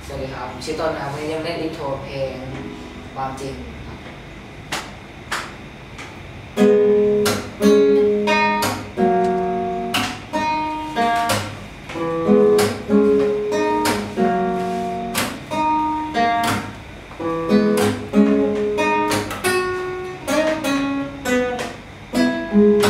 สวัสดีครับชื่อต้นนะครับวันนี้ยังเล่นอินโทรเพลงความจริงครับ